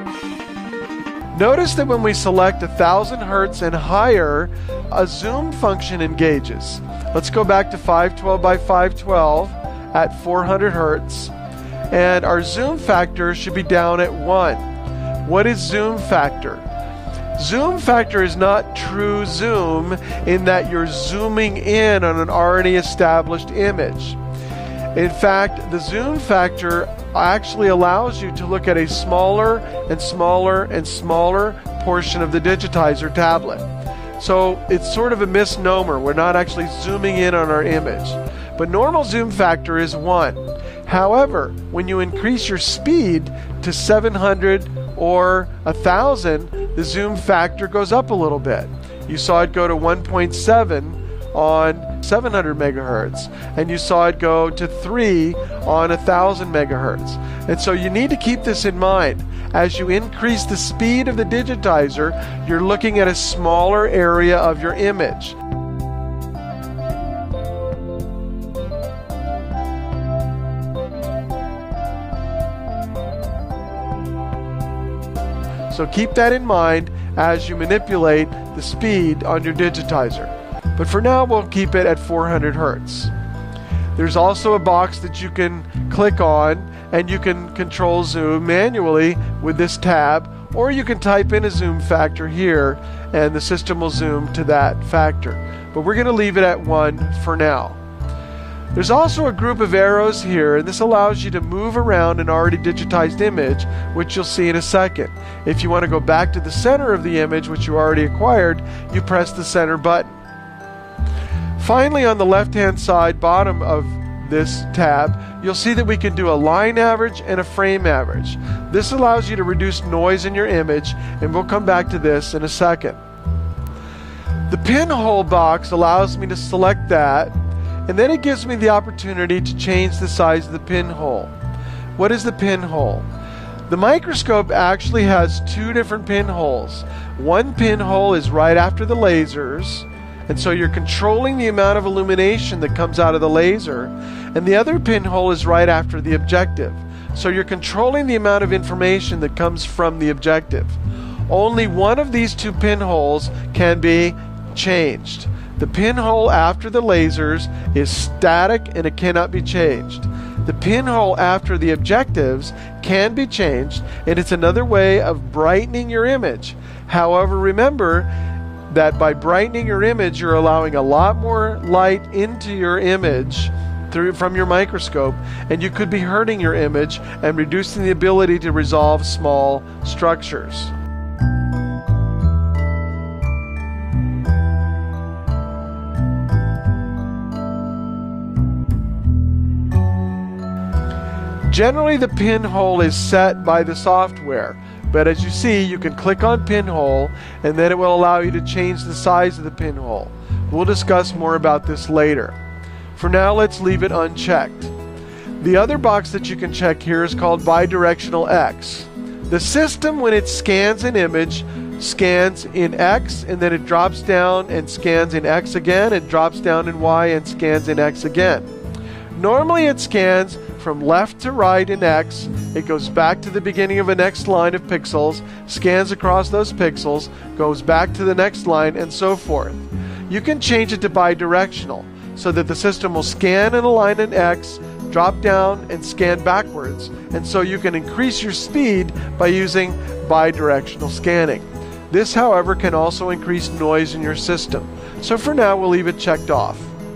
Notice that when we select 1000 Hertz and higher, a zoom function engages. Let's go back to 512 by 512 at 400 Hertz, and our zoom factor should be down at 1. What is zoom factor? Zoom factor is not true zoom in that you're zooming in on an already established image. In fact, the zoom factor actually allows you to look at a smaller and smaller and smaller portion of the digitizer tablet. So it's sort of a misnomer. We're not actually zooming in on our image. But normal zoom factor is 1. However, when you increase your speed to 700 or 1000, the zoom factor goes up a little bit. You saw it go to 1.7 on 700 megahertz, and you saw it go to 3 on 1000 megahertz. And so you need to keep this in mind. As you increase the speed of the digitizer, you're looking at a smaller area of your image. So keep that in mind as you manipulate the speed on your digitizer. But for now, we'll keep it at 400 Hertz. There's also a box that you can click on, and you can control zoom manually with this tab, or you can type in a zoom factor here, and the system will zoom to that factor. But we're going to leave it at 1 for now. There's also a group of arrows here, and this allows you to move around an already digitized image, which you'll see in a second. If you want to go back to the center of the image, which you already acquired, you press the center button. Finally, on the left-hand side bottom of this tab, you'll see that we can do a line average and a frame average. This allows you to reduce noise in your image, and we'll come back to this in a second. The pinhole box allows me to select that, and then it gives me the opportunity to change the size of the pinhole. What is the pinhole? The microscope actually has 2 different pinholes. One pinhole is right after the lasers, and so you're controlling the amount of illumination that comes out of the laser, and the other pinhole is right after the objective. So you're controlling the amount of information that comes from the objective. Only one of these 2 pinholes can be changed. The pinhole after the lasers is static and it cannot be changed. The pinhole after the objectives can be changed, and it's another way of brightening your image. However, remember that by brightening your image, you're allowing a lot more light into your image from your microscope, and you could be hurting your image and reducing the ability to resolve small structures. Generally, the pinhole is set by the software, but as you see, you can click on pinhole, and then it will allow you to change the size of the pinhole. We'll discuss more about this later. For now, let's leave it unchecked. The other box that you can check here is called Bidirectional X. The system, when it scans an image, scans in X, and then it drops down and scans in X again, it drops down in Y and scans in X again. Normally it scans from left to right in X, it goes back to the beginning of a next line of pixels, scans across those pixels, goes back to the next line, and so forth. You can change it to bidirectional, so that the system will scan in a line in X, drop down, and scan backwards, and so you can increase your speed by using bidirectional scanning. This, however, can also increase noise in your system. So for now, we'll leave it checked off.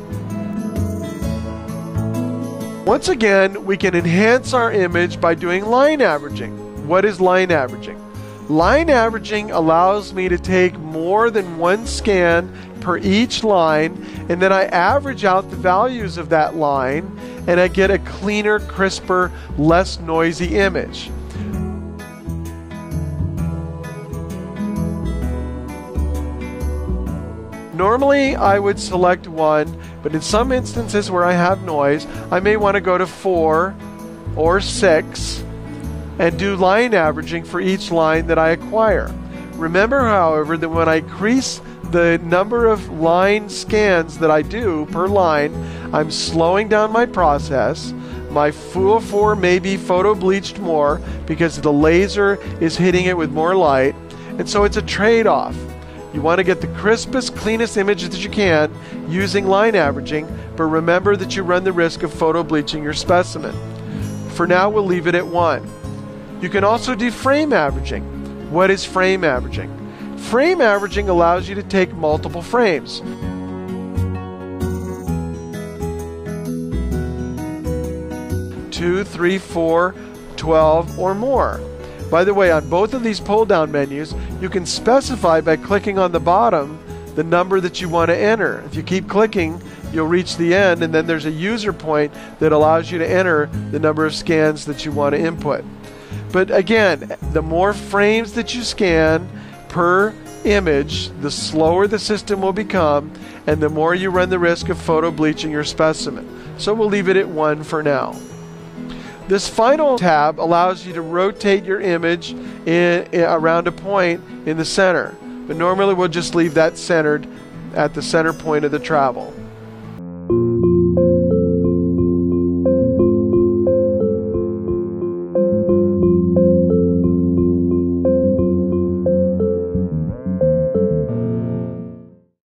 Once again, we can enhance our image by doing line averaging. What is line averaging? Line averaging allows me to take more than one scan per each line, and then I average out the values of that line, and I get a cleaner, crisper, less noisy image. Normally, I would select 1, but in some instances where I have noise, I may want to go to 4 or 6 and do line averaging for each line that I acquire. Remember, however, that when I increase the number of line scans that I do per line, I'm slowing down my process. My 204 may be photo bleached more because the laser is hitting it with more light, and so it's a trade-off. You want to get the crispest, cleanest image that you can using line averaging, but remember that you run the risk of photo bleaching your specimen. For now, we'll leave it at 1. You can also do frame averaging. What is frame averaging? Frame averaging allows you to take multiple frames. Two, 3, 4, 12, or more. By the way, on both of these pull-down menus, you can specify by clicking on the bottom the number that you want to enter. If you keep clicking, you'll reach the end, and then there's a user point that allows you to enter the number of scans that you want to input. But again, the more frames that you scan per image, the slower the system will become, and the more you run the risk of photo bleaching your specimen. So we'll leave it at 1 for now. This final tab allows you to rotate your image around a point in the center, but normally we'll just leave that centered at the center point of the travel.